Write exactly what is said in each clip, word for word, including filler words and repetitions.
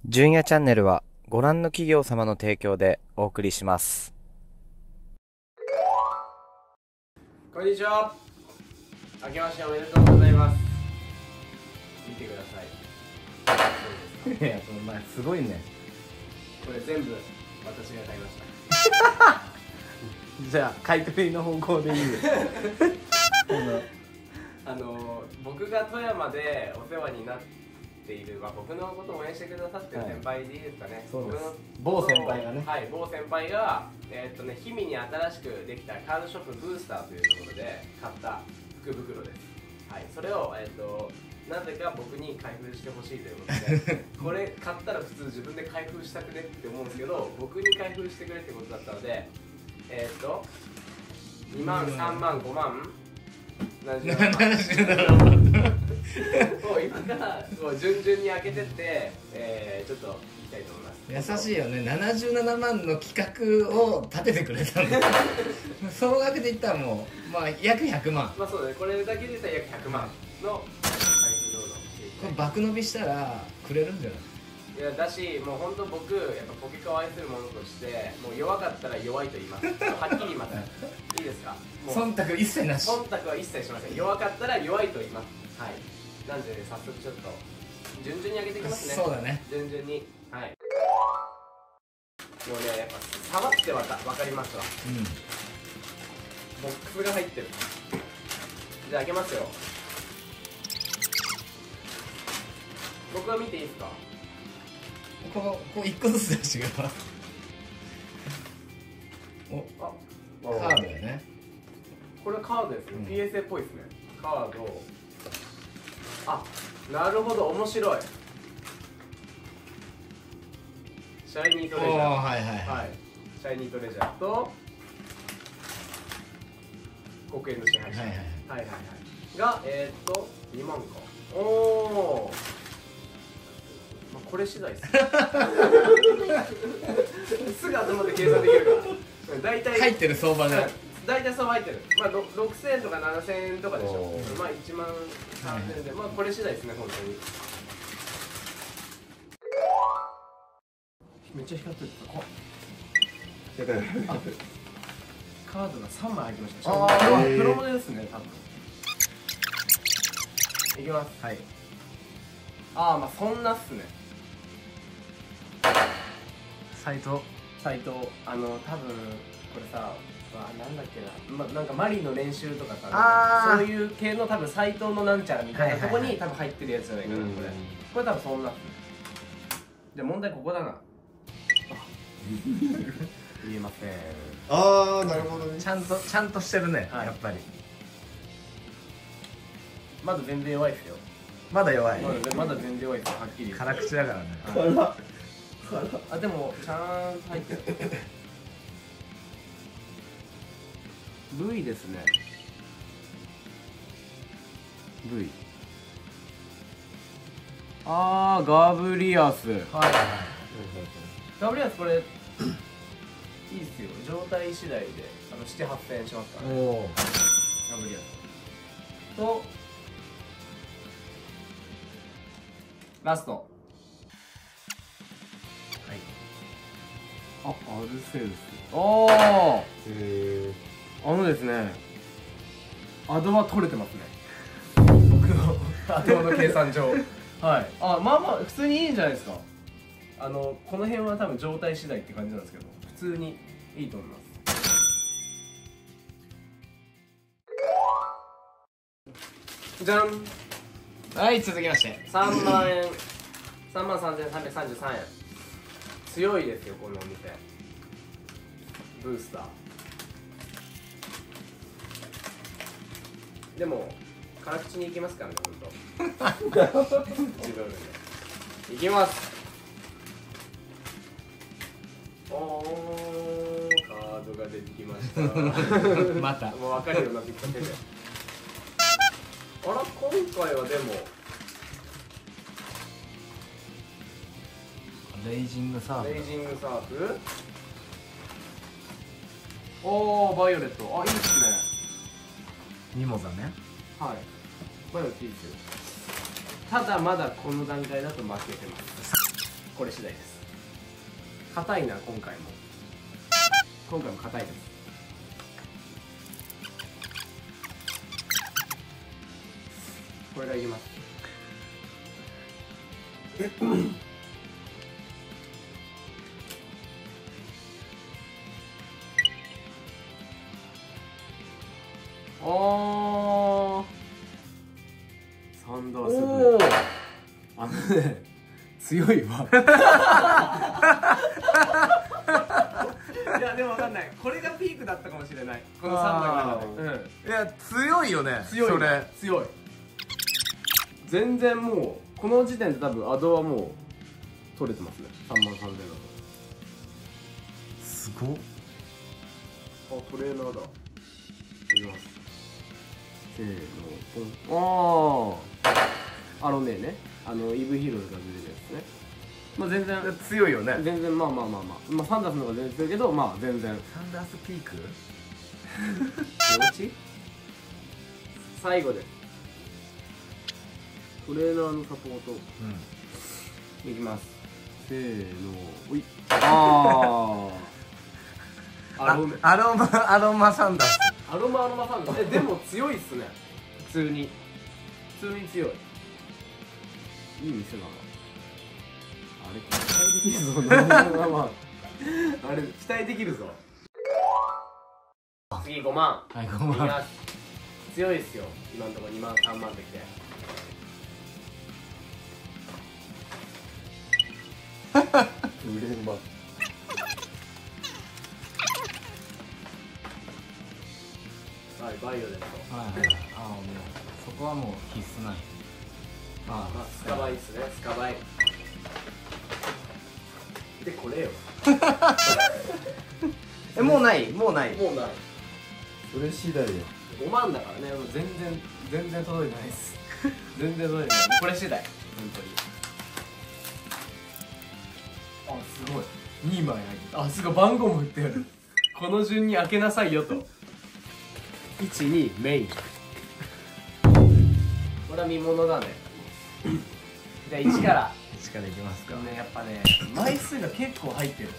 純也チャンネルはご覧の企業様の提供でお送りします。 こんにちは。明けましておめでとうございます。見てください。 いや、お前すごいね。 これ全部私が買いました。 じゃあ買い取りの方向でいいよ。 あの僕が富山でお世話になっている、まあ、僕のことを応援してくださってる先輩でいいですかね。 そうです。 僕の某先輩がね。 はい、某先輩が、えーっとね、氷見に新しくできたカードショップブースターというところで買った福袋です。はい、それを、えーっとなぜか僕に開封してほしいということでこれ買ったら普通自分で開封したくねって思うんですけど、僕に開封してくれってことだったので、えーっとにまん、さんまん、ごまん、ななじゅうななまんもう今からこう順々に開けてって、えー、ちょっといきたいと思います。 優しいよね。ななじゅうななまんの企画を立ててくれたんだ総額で言ったらもう、まあ、約ひゃくまん。 まあそうだね、これだけで言ったら約ひゃくまんの開封動画をしていきこれたい。 爆伸びしたらくれるんじゃない？ いやだし、もう本当僕やっぱポケカを愛する者としてもう弱かったら弱いと言います。はっきり言います。いいですか？もう忖度一切なし。 忖度は一切しません。弱かったら弱いと言います。はい。なんで、ね、早速ちょっと順々に上げていきますね。 そうだね。 順々に。はい。もうね、やっぱ触ってわかわかりますわ。 うん。 ボックスが入ってる。じゃあ開けますよ。僕は見ていいですか？ こう、こう一個ずつ出してくれ。お、 あ、 カードだよね。 これカードですね。 うん、 ピーエスエー っぽいですね。カード。あ、なるほど、面白い。シャイニートレジャー。 はいはいはい、 はい。シャイニートレジャーと黒煙の支配者。 はいはいはいはいはいはい。が、えー、っとにまんか。おお。まあ、これ次第です。すぐ頭で計算できるから。大体入ってる相場が大体そう入ってる。まあろくせんえんとかななせんえんとかでしょ。まあいちまんさんぜんえんで、まあこれ次第ですね本当に。めっちゃ光ってる。あ、カードがさんまい入ってました。 あープロモデルですね多分。いきます。 はい。 ああ、まあそんなっすね。 サイトサイト、あの多分これさ、わなんだっけな、ま、なんかマリの練習とかさ、 あーそういう系の多分サイトのなんちゃらみたいなとこはいはいはいに多分入ってるやつじゃないかな、これ。これ多分そんなっすね。じゃあ問題ここだな。言えません。 ああ、なるほどね。 ちゃんとちゃんとしてるね、 はいやっぱり。 まだ全然弱いですよ。 まだ弱い。 まだまだ全然弱いですよ、はっきり言って。 辛口だからね。 辛あ、でもちゃんと入ってる。ブイ ですね。ブイ。あー、ガブリアス。 はいはい。 ガブリアスこれいいっすよ。状態次第であのなな、はっせんえんしますからね。 おお。 ガブリアスとラスト。 はい。 あ、アルセウス。おー、 へあのですね、アドは取れてますね。僕の頭の計算上。はい。あ、まあまあ普通にいいんじゃないですか。あのこの辺は多分状態次第って感じなんですけど、普通にいいと思います。じゃん。 はい、続きまして。 さんまんえん。さんまんさんぜんさんびゃくさんじゅうさんえん。強いですよこのお店。ブースター。でも辛口に行きますからね、ほんと。自分で行きます。おー、カードが出てきました。 またもう分かるようになってきた手で。あら、今回はでもレイジングサーブ。 レイジングサーフ。おー、バイオレット。あ、いいっすね。 ミモザね。 はい。バイオレットいいっすよ。ただまだこの段階だと負けてます。 これ次第です。硬いな今回も今回も硬いです。これがいきます。おー、サンダースブレあのね強いわいやでもわかんない、これがピークだったかもしれない、このさんまいの中で。うん、 いや強いよね。 強い、 それ強い。全然もうこの時点で多分アドはもう取れてますね。さんまんさんぜんだとすごっ。 あ、トレーナーだ。いきます。せーの、ポン。ああ、あのねね、あのイーブヒーローが出てるやつね。まあ全然強いよね。 全然まあまあまあまあ、まあサンダースの方が全然強いけど、まあ全然。 サンダースピーク？ 手落ち？最後でトレーナーのサポート。うん。いきます。せーの、おい。ああ。アロマアロマアロマサンダース。 アロマアロマサンダース。えでも強いっすね。普通に普通に強い。いい店だな。あれ期待できるぞ。あれ期待できるぞ。次ごまん。 はい、ごまん。 いきます。強いっすよ。今のところにまんさんまんってきて。 売れんば。 はい、バイオレット。 はいはい。ああ、もうそこはもう必須ない。あまあ、スカバイっすね、スカバイ。で、これよ。 え、もうないもうないもうない。 それ次第よ。 ごまんだからね、もう全然、全然届いてないっす。全然届いてない。これ次第。本当に。あ、すごい。にまいあげあ、すごい、番号も振ってある。この順に開けなさいよと。いち、に、メイン。これは見ものだね。じゃあいちからいちからいきますか。 ね、やっぱね、枚数が結構入ってる。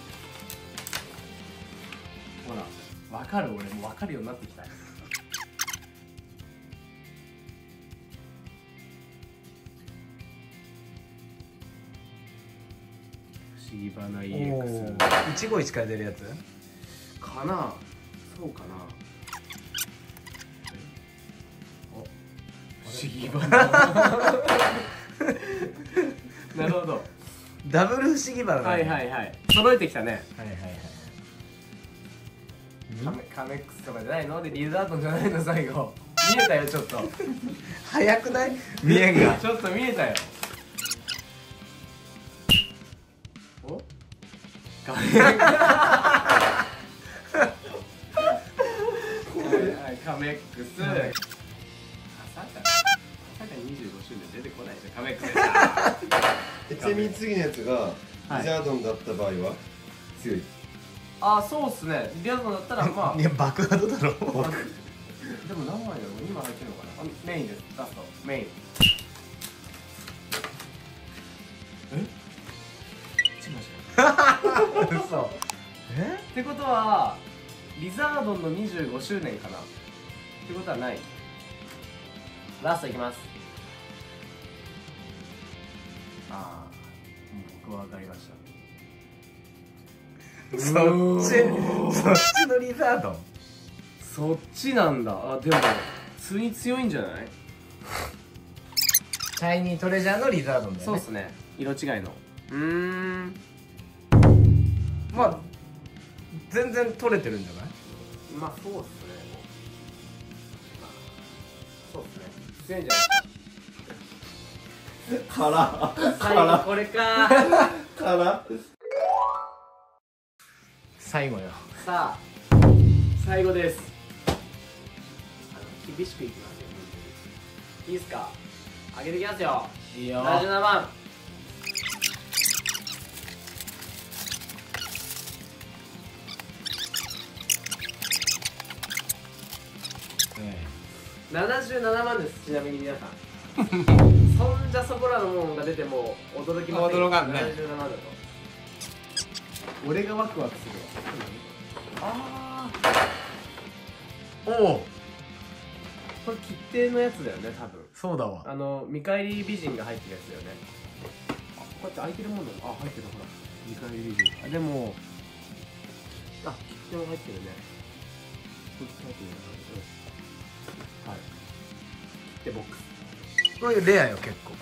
ほら、わかる、俺もうわかるようになってきた。不思議花 イーエックス一期一会出るやつ？ かな。そうかな。不思議花なるほど。 ダブル不思議花だね。 はいはいはい、揃えてきたね。 はいはいはい。 カメカメックスとかじゃないので、リザードンじゃないの。最後見えたよ、ちょっと早くない？見えんが。 ちょっと見えたよ。おカメカメックス、まさかまさかにじゅうごしゅうねん出てこないでカメックスえちなみに次のやつがはいリザードンだった場合は強い。 あ、そうっすね。リザードンだったらまあいや爆ハドだろ。 でも何枚だろう。にまい入ってるのかな。あ、メインです。ラストメイン。えいちまいじゃん。 嘘。え？ ってことはリザードンのにじゅうごしゅうねんかな。ってことはない。ラストいきます。ああ、僕は分かりました。 そっちそっちのリザードン。 そっちなんだ。あ、でも普通に強いんじゃない？ シャイニートレジャーのリザードンだよね。 そうっすね。色違いの。うーん。 まあ全然取れてるんじゃない？ まあそうっすね。そうっすね。強いんじゃないですか。 辛最後これか。 辛最後よ。 さあ最後です。あの厳しくいきますよ。本当にいいっすか。上げていきますよ。 いいよ。 ななじゅうななまん。ななじゅうななまんです。ちなみに皆さんそんじゃそこらのものが出ても驚きません。 驚かんねななじゅうななだと俺がワクワクするわ。ああ、 おお、 これ切手のやつだよね、多分。 そうだわ。 あの見返り美人が入ってるやつだよね。あ、こうやって開いてるもんだ。あ、入ってる、ほら見返り美人。あ、でもあ、切手も入ってるね。こっち入ってるね。はい、切手ボックス。 これレアよ結構。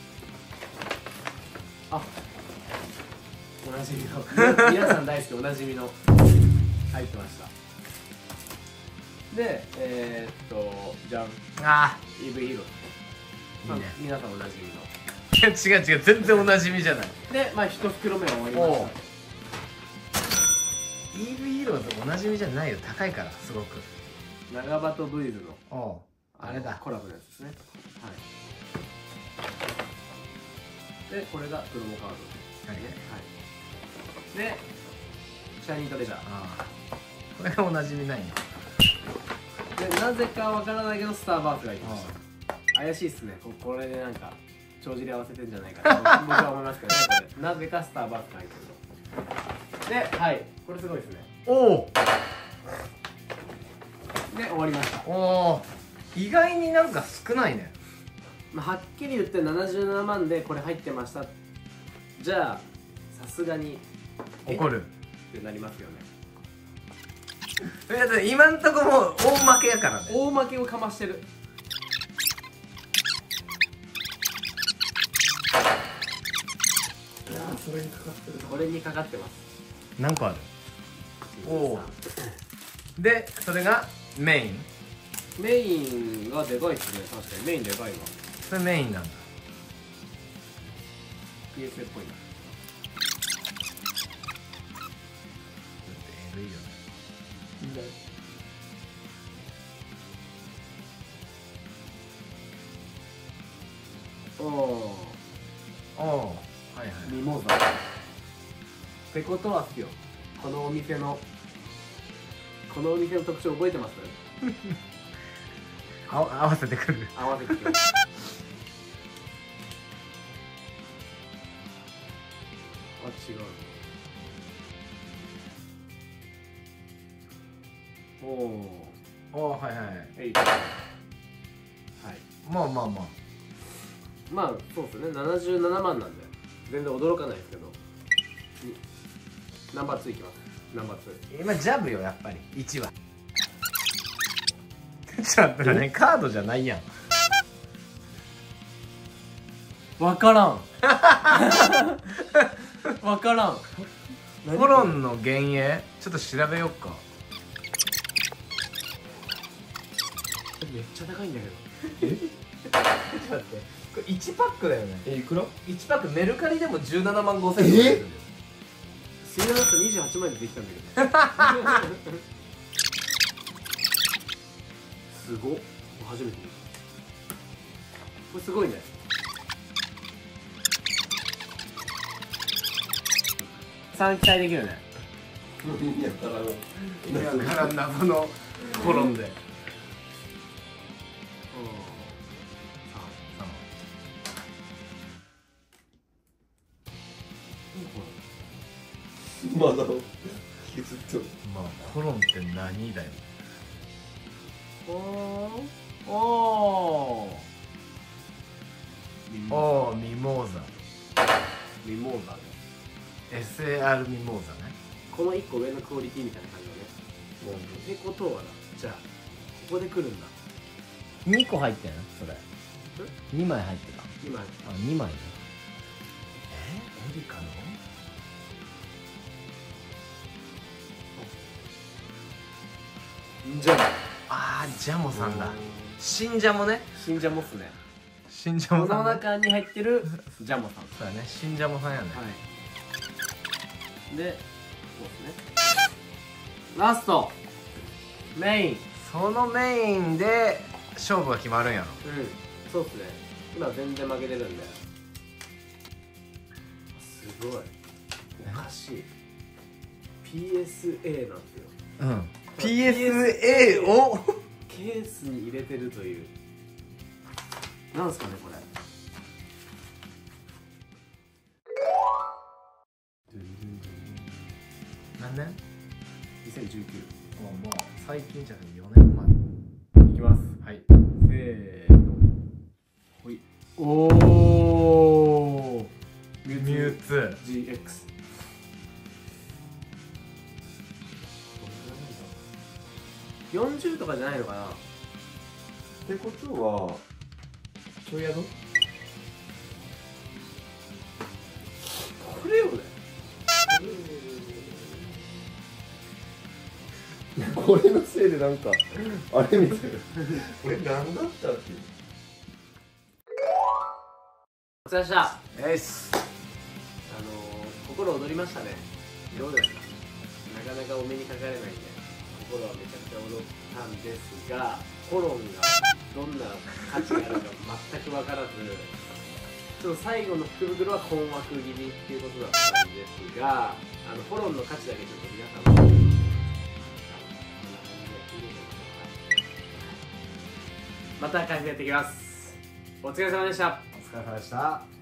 あ、おなじみの皆さん大好きおなじみの入ってました。で、えー、っとじゃん、 あイーブイ ヒーロー、 いいね。 皆さんおなじみのあ、違う違う、全然おなじみじゃない。 で、まあ一袋目は終わりましおう イーブイ ヒーローとおなじみじゃないよ、高いからすごく。 た。長バトブイズのおう、あれだ。 コラボのやつですね。はい。で、これがプロモカードですね。 はいはい。で、シャイニートレジャー。 ああ、これがおなじみないよ。 で、なぜかわからないけどスターバースがいました。怪しいっすね。ここれでなんか帳尻合わせてんじゃないかなと僕は思いますけどね。これなぜかスターバースが入ってるの。で、はい、これすごいですね。 おおで、終わりました。 おお、意外になんか少ないね。 まあ、はっきり言ってななじゅうななまんでこれ入ってました。じゃあさすがに怒るってなりますよね。 いやだって今んとこもう大負けやからね。 大負けをかましてる。 いやーそれにかかってるこれにかかってます。 何個ある？おお。でそれがメイン。 メインがでかいっすね。確かにメインでかいわ。 それメインなんだ。 ピーエスエー っぽいな。 だってエグいよね。 おお、 おお、はいはい。 ミモザってことはっすよ。このお店のこのお店の特徴覚えてます？ あ合わせてくる。 合わせてくる。あ、違う。おお。 おお、はいはい。 えい。はい。 まあまあまあ。 まあそうですね。ななじゅうななまんなんで全然驚かないですけど。ナンバーツーいきます。ナンバーツー。 今ジャブよやっぱりいちは。ちょっと待ってね、カードじゃないやん。 わからん。わからん。 コロンの幻影ちょっと調べよっか。 めっちゃ高いんだけど。 えちょっと待って、これいちパックだよね。 えいくら？ いちパックメルカリでもじゅうななまんごせんえん。 水曜だとにじゅうはちまんでできたんだけど。すごっ。初めて見た。これすごいね。さん期待できるね。 やったらだから謎のコロンで。 まだ引きずっとる。 まあコロンって何だよ。 おーおー。 おお、ミモーザ。 ミモーザね。 エスエーアール ミモーザね。 このいっこ上のクオリティみたいな感じだね。ってことはな、じゃあここで来るんだ。 にこ入ってんのそれにまい入ってた。 今あ、にまいね。 えエリカのじゃあああ、ジャモさんだ。新ジャモね。 新ジャモっすね。 新ジャこのモさんね。 中に入ってるジャモさん。 そうだね、新ジャモさんやね。 はい。で、そうですね。ラストメイン。 そのメインで勝負が決まるんやろ。 うん、そうっすね。今全然負けてるんで。すごい。おかしい。ピーエスエー なんてよ。 うん。ピーエスエー をケースに入れてるという。なんすかねこれ。 何年？ にせんじゅうきゅう。 まあ最近じゃないよねんまえ。 いきます。 はいせーのほい。おおミュウツージーエックス。よんじゅうとかじゃないのかな。 ってことはちょい宿これよね。 これのせいでなんかあれみたいなこれ何だったっけ。 お疲れ様でした。 えいっす。 あのー、心躍りましたね。どうですか。なかなかお目にかかれないんで心はめちゃくちゃ踊ったんですが、コロンがどんな価値があるか全く分からず、ちょっと最後の福袋は困惑気味っていうことだったんですが、あのコロンの価値だけちょっと皆さんもまた開封やっていきます。お疲れ様でした。 お疲れ様でした。